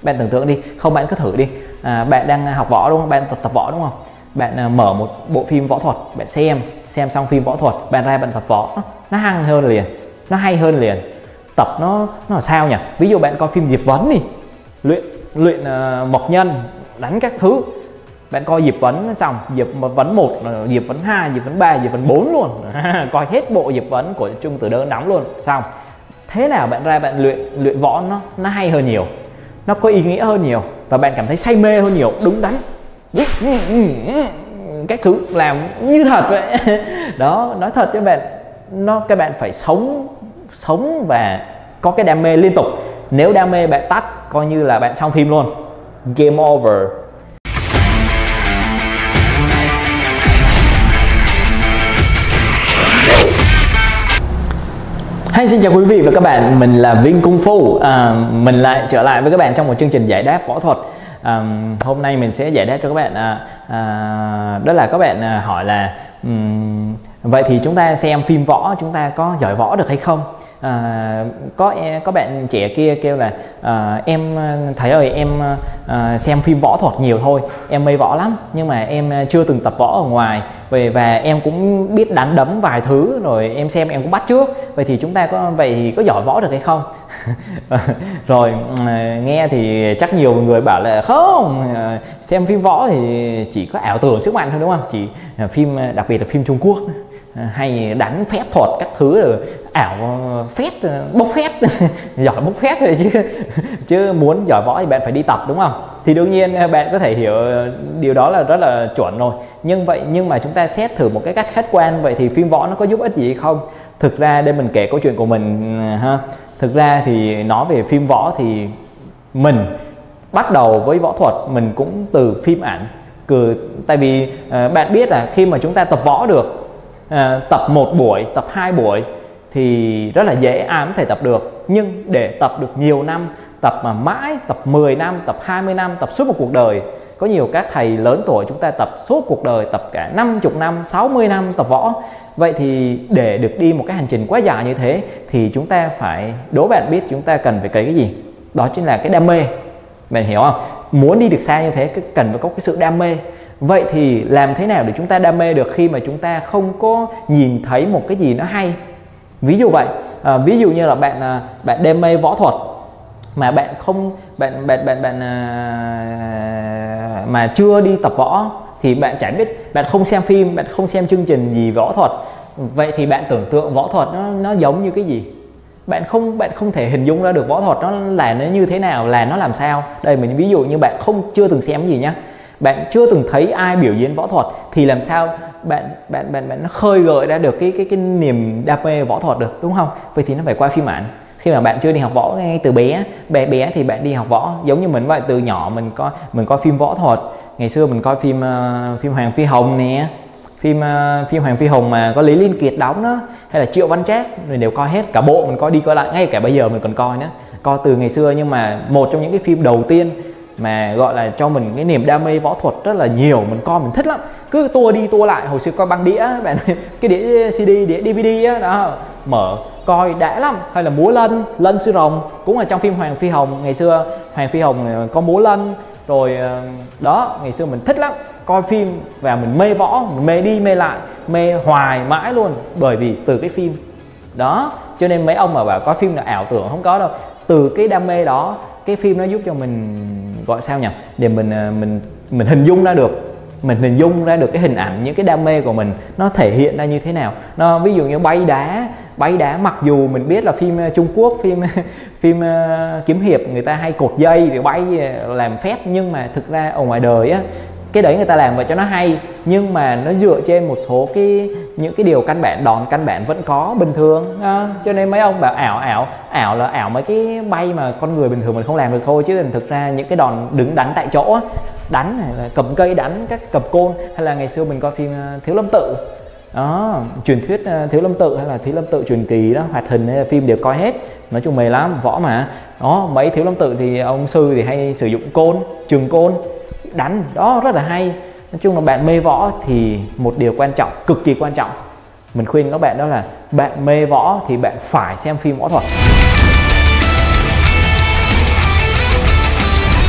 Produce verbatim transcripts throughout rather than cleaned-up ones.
Bạn tưởng tượng đi, không bạn cứ thử đi, à, bạn đang học võ đúng không, bạn tập, tập võ đúng không, bạn à, mở một bộ phim võ thuật, bạn xem xem xong phim võ thuật, bạn ra bạn tập võ, nó, nó hăng hơn liền, nó hay hơn liền. Tập nó nó là sao nhỉ? Ví dụ bạn coi phim Diệp Vấn đi, luyện luyện uh, mộc nhân, đánh các thứ, bạn coi Diệp Vấn xong, Diệp Vấn một, Diệp Vấn hai, Diệp Vấn ba, Diệp Vấn bốn luôn coi hết bộ Diệp Vấn của Trung Tử Đơn đóng luôn xong. Thế nào bạn ra bạn luyện luyện võ nó nó hay hơn nhiều, nó có ý nghĩa hơn nhiều, và bạn cảm thấy say mê hơn nhiều, đúng đắn các thứ làm như thật vậy đó. Nói thật với bạn, nó các bạn phải sống sống và có cái đam mê liên tục. Nếu đam mê bạn tắt, coi như là bạn xong phim luôn, game over. Hay xin chào quý vị và các bạn, mình là Vinh Kung Fu. à, Mình lại trở lại với các bạn trong một chương trình giải đáp võ thuật. à, Hôm nay mình sẽ giải đáp cho các bạn, à, à, đó là các bạn hỏi là um, vậy thì chúng ta xem phim võ chúng ta có giỏi võ được hay không? À, có có bạn trẻ kia kêu là à, em thầy ơi, em à, xem phim võ thuật nhiều thôi, em mê võ lắm nhưng mà em chưa từng tập võ ở ngoài về, và em cũng biết đánh đấm vài thứ rồi, em xem em cũng bắt trước, vậy thì chúng ta có vậy thì có giỏi võ được hay không? Rồi nghe thì chắc nhiều người bảo là không, xem phim võ thì chỉ có ảo tưởng sức mạnh thôi đúng không, chỉ phim, đặc biệt là phim Trung Quốc hay đánh phép thuật các thứ rồi ảo phép bốc phép giỏi bốc phép thôi chứ chứ muốn giỏi võ thì bạn phải đi tập đúng không? Thì đương nhiên bạn có thể hiểu điều đó là rất là chuẩn rồi, nhưng vậy nhưng mà chúng ta xét thử một cái cách khách quan, vậy thì phim võ nó có giúp ích gì hay không? Thực ra đây mình kể câu chuyện của mình ha. Thực ra thì nói về phim võ thì mình bắt đầu với võ thuật mình cũng từ phim ảnh. Cứ tại vì à, bạn biết là khi mà chúng ta tập võ được, À, tập một buổi, tập hai buổi thì rất là dễ, ai cũng thể tập được. Nhưng để tập được nhiều năm, tập mà mãi, tập mười năm, tập hai mươi năm, tập suốt một cuộc đời. Có nhiều các thầy lớn tuổi chúng ta tập suốt cuộc đời, tập cả năm mươi năm, sáu mươi năm tập võ. Vậy thì để được đi một cái hành trình quá dài như thế thì chúng ta phải, đố bạn biết chúng ta cần phải cái cái gì? Đó chính là cái đam mê. Bạn hiểu không? Muốn đi được xa như thế cần phải có cái sự đam mê. Vậy thì làm thế nào để chúng ta đam mê được khi mà chúng ta không có nhìn thấy một cái gì nó hay? Ví dụ vậy, à, ví dụ như là bạn à, bạn đam mê võ thuật mà bạn không bạn bạn bạn bạn à, mà chưa đi tập võ thì bạn chả biết, bạn không xem phim, bạn không xem chương trình gì võ thuật. Vậy thì bạn tưởng tượng võ thuật nó nó giống như cái gì? Bạn không bạn không thể hình dung ra được võ thuật nó là nó như thế nào, là nó làm sao. Đây mình ví dụ như bạn không chưa từng xem cái gì nhá, bạn chưa từng thấy ai biểu diễn võ thuật thì làm sao bạn bạn bạn bạn nó khơi gợi ra được cái cái cái niềm đam mê võ thuật được, đúng không? Vậy thì nó phải qua phim ảnh. Khi mà bạn chưa đi học võ ngay từ bé bé bé thì bạn đi học võ giống như mình vậy, từ nhỏ mình coi mình coi phim võ thuật. Ngày xưa mình coi phim uh, phim Hoàng Phi Hồng nè, phim uh, phim Hoàng Phi Hồng mà có Lý Liên Kiệt đóng đó, hay là Triệu Văn Trác, mình đều coi hết cả bộ, mình coi đi coi lại, ngay cả bây giờ mình còn coi nữa, coi từ ngày xưa. Nhưng mà một trong những cái phim đầu tiên mà gọi là cho mình cái niềm đam mê võ thuật rất là nhiều, mình coi mình thích lắm, cứ tua đi tua lại. Hồi xưa coi băng đĩa bạn, cái đĩa xê đê, đĩa đê vê đê á, đó mở coi đã lắm. Hay là múa lân, lân sư rồng cũng là trong phim Hoàng Phi Hồng. Ngày xưa Hoàng Phi Hồng có múa lân rồi đó, ngày xưa mình thích lắm, coi phim và mình mê võ, mình mê đi mê lại, mê hoài mãi luôn, bởi vì từ cái phim đó. Cho nên mấy ông mà bảo có phim là ảo tưởng, không có đâu. Từ cái đam mê đó, cái phim nó giúp cho mình gọi sao nhỉ, để mình mình mình hình dung ra được, mình hình dung ra được cái hình ảnh, những cái đam mê của mình nó thể hiện ra như thế nào. Nó ví dụ như bay đá, bay đá mặc dù mình biết là phim Trung Quốc, phim phim uh, kiếm hiệp người ta hay cột dây để bay làm phép, nhưng mà thực ra ở ngoài đời á, cái đấy người ta làm vậy cho nó hay, nhưng mà nó dựa trên một số cái những cái điều căn bản, đòn căn bản vẫn có bình thường à, cho nên mấy ông bảo ảo ảo ảo là ảo mấy cái bay mà con người bình thường mình không làm được thôi, chứ thực ra những cái đòn đứng đánh tại chỗ, đánh hay là cầm cây đánh, các cầm côn, hay là ngày xưa mình coi phim Thiếu Lâm Tự đó, truyền thuyết Thiếu Lâm Tự hay là Thiếu Lâm Tự truyền kỳ đó, hoạt hình hay là phim đều coi hết. Nói chung mày lắm, võ mà đó. Mấy Thiếu Lâm Tự thì ông sư thì hay sử dụng côn, trường côn đánh đó, rất là hay. Nói chung là bạn mê võ thì một điều quan trọng, cực kỳ quan trọng, mình khuyên các bạn đó là bạn mê võ thì bạn phải xem phim võ thuật.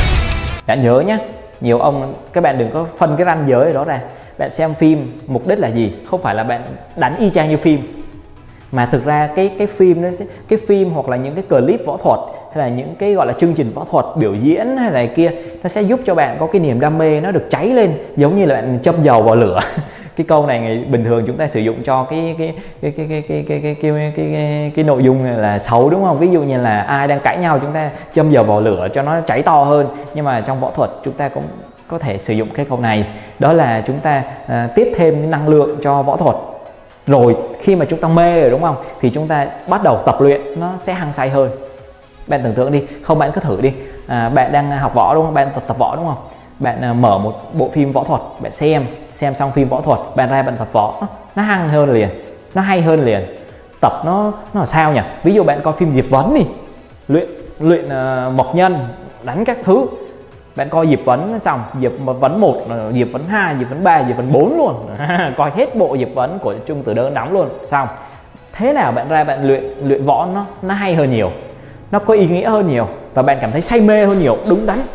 Bạn nhớ nhé, nhiều ông các bạn đừng có phân cái ranh giới đó ra. Bạn xem phim mục đích là gì? Không phải là bạn đánh y chang như phim, mà thực ra cái cái phim nó sẽ cái phim hoặc là những cái clip võ thuật hay là những cái gọi là chương trình võ thuật biểu diễn hay này kia, nó sẽ giúp cho bạn có cái niềm đam mê nó được cháy lên, giống như là bạn châm dầu vào lửa. Cái câu này ngày bình thường chúng ta sử dụng cho cái cái cái cái cái cái cái cái cái cái, cái, cái, cái nội dung là xấu, đúng không? Ví dụ như là ai đang cãi nhau chúng ta châm dầu vào lửa cho nó cháy to hơn. Nhưng mà trong võ thuật chúng ta cũng có thể sử dụng cái câu này, đó là chúng ta à, tiếp thêm cái năng lượng cho võ thuật. Rồi khi mà chúng ta mê rồi, đúng không, thì chúng ta bắt đầu tập luyện nó sẽ hăng say hơn. Bạn tưởng tượng đi, không bạn cứ thử đi, à, bạn đang học võ đúng không, bạn tập tập võ đúng không, bạn à, mở một bộ phim võ thuật, bạn xem xem xong phim võ thuật, bạn ra bạn tập võ, nó hăng hơn liền, nó hay hơn liền. Tập nó nó là sao nhỉ? Ví dụ bạn coi phim Diệp Vấn đi, luyện luyện uh, mộc nhân, đánh các thứ. Bạn coi Diệp Vấn xong, Diệp Vấn một, Diệp Vấn hai, Diệp Vấn ba, Diệp Vấn bốn luôn. Coi hết bộ Diệp Vấn của Trung Tử Đơn đóng luôn. Xong. Thế nào bạn ra bạn luyện luyện võ nó nó hay hơn nhiều. Nó có ý nghĩa hơn nhiều và bạn cảm thấy say mê hơn nhiều, đúng đắn.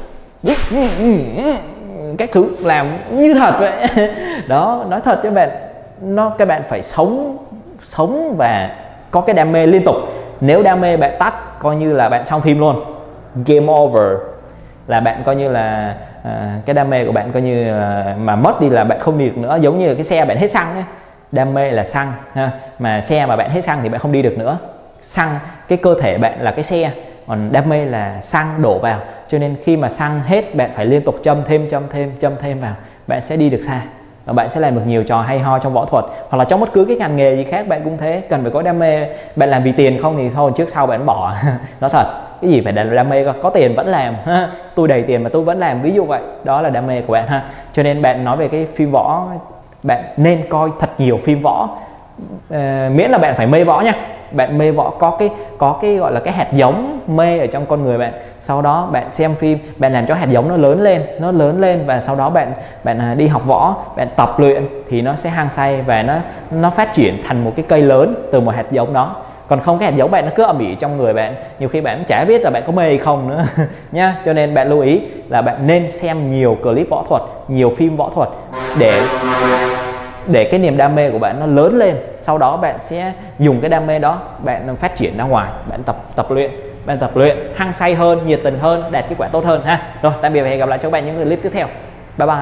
Các thứ làm như thật vậy. Đó, nói thật cho bạn, nó các bạn phải sống sống và có cái đam mê liên tục. Nếu đam mê bạn tắt coi như là bạn xong phim luôn. Game over. Là bạn coi như là à, cái đam mê của bạn coi như à, mà mất đi là bạn không đi được nữa. Giống như cái xe bạn hết xăng ấy. Đam mê là xăng ha. Mà xe mà bạn hết xăng thì bạn không đi được nữa. Xăng, cái cơ thể bạn là cái xe, còn đam mê là xăng đổ vào. Cho nên khi mà xăng hết bạn phải liên tục châm thêm châm thêm châm thêm vào, bạn sẽ đi được xa và bạn sẽ làm được nhiều trò hay ho trong võ thuật, hoặc là trong bất cứ cái ngành nghề gì khác bạn cũng thế, cần phải có đam mê. Bạn làm vì tiền không thì thôi, trước sau bạn bỏ. Nói thật, cái gì phải đam mê, có tiền vẫn làm. Tôi đầy tiền mà tôi vẫn làm, ví dụ vậy, đó là đam mê của bạn ha. Cho nên bạn nói về cái phim võ, bạn nên coi thật nhiều phim võ, à, miễn là bạn phải mê võ nha. Bạn mê võ, có cái có cái gọi là cái hạt giống mê ở trong con người bạn. Sau đó bạn xem phim, bạn làm cho hạt giống nó lớn lên, nó lớn lên và sau đó bạn bạn đi học võ, bạn tập luyện thì nó sẽ hăng say và nó nó phát triển thành một cái cây lớn từ một hạt giống đó. Còn không, cái hạt giống bạn nó cứ ẩm ĩ trong người bạn, nhiều khi bạn cũng chả biết là bạn có mê hay không nữa nha. Cho nên bạn lưu ý là bạn nên xem nhiều clip võ thuật, nhiều phim võ thuật để để cái niềm đam mê của bạn nó lớn lên. Sau đó bạn sẽ dùng cái đam mê đó bạn phát triển ra ngoài, bạn tập tập luyện, bạn tập luyện hăng say hơn, nhiệt tình hơn, đạt kết quả tốt hơn ha. Rồi, tạm biệt và hẹn gặp lại cho các bạn những clip tiếp theo. Bye bye.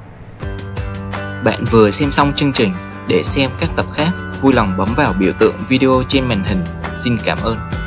Bạn vừa xem xong chương trình, để xem các tập khác vui lòng bấm vào biểu tượng video trên màn hình. Xin cảm ơn.